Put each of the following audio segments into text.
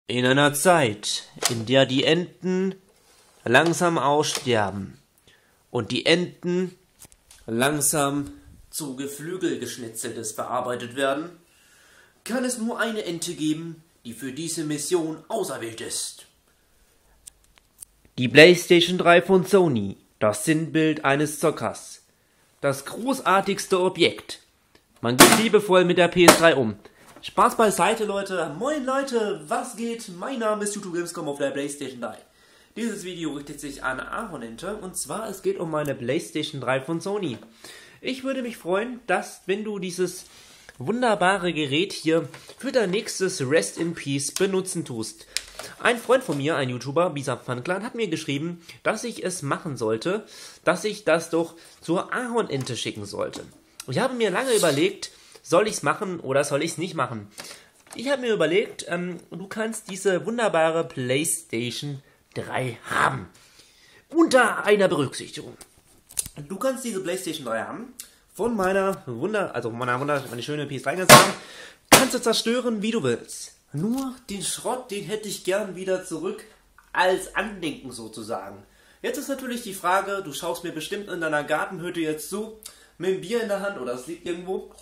In einer Zeit, in der die Enten langsam aussterben und die Enten langsam zu Geflügelgeschnitzeltes verarbeitet werden, kann es nur eine Ente geben, die für diese Mission auserwählt ist. Die PlayStation 3 von Sony, das Sinnbild eines Zockers. Das großartigste Objekt. Man geht liebevoll mit der PS3 um. Spaß beiseite, Leute. Moin, Leute, was geht? Mein Name ist YouTube Gamescom auf der PlayStation 3. Dieses Video richtet sich an Ahornente und zwar es geht um meine PlayStation 3 von Sony. Ich würde mich freuen, dass, wenn du dieses wunderbare Gerät hier für dein nächstes Rest in Peace benutzen tust. Ein Freund von mir, ein YouTuber, BisapFunClan, hat mir geschrieben, dass ich es machen sollte, dass ich das doch zur Ahornente schicken sollte. Ich habe mir lange überlegt, soll ich es machen oder soll ich es nicht machen? Ich habe mir überlegt, du kannst diese wunderbare PlayStation 3 haben. Unter einer Berücksichtigung. Du kannst diese PlayStation 3 haben. Von meiner meine schöne PS3 haben. Kannst du zerstören, wie du willst. Nur den Schrott, den hätte ich gern wieder zurück als Andenken sozusagen. Jetzt ist natürlich die Frage, du schaust mir bestimmt in deiner Gartenhütte jetzt zu, mit dem Bier in der Hand oder es liegt irgendwo.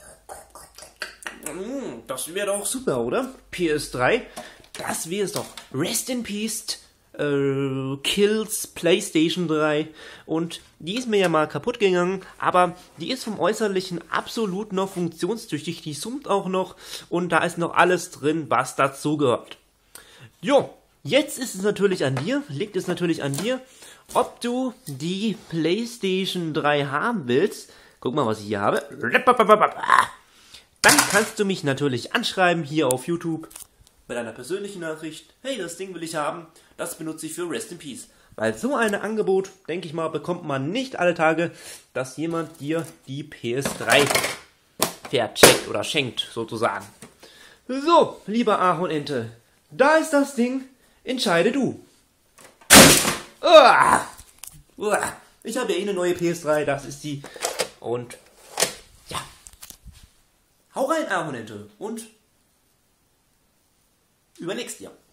Das wäre doch super, oder? PS3, das wäre es doch. Rest in Peace, Kills PlayStation 3. Und die ist mir ja mal kaputt gegangen, aber die ist vom Äußerlichen absolut noch funktionstüchtig. Die summt auch noch und da ist noch alles drin, was dazu gehört. Jo, jetzt ist es natürlich an dir, liegt es natürlich an dir, ob du die PlayStation 3 haben willst. Guck mal, was ich hier habe. Dann kannst du mich natürlich anschreiben hier auf YouTube mit einer persönlichen Nachricht. Hey, das Ding will ich haben, das benutze ich für Rest in Peace. Weil so ein Angebot, denke ich mal, bekommt man nicht alle Tage, dass jemand dir die PS3 vercheckt oder schenkt, sozusagen. So, lieber Ahornente, da ist das Ding, entscheide du. Ich habe ja eh eine neue PS3, das ist die. Und ja. Hau rein, Ahornente, und überlegst dir.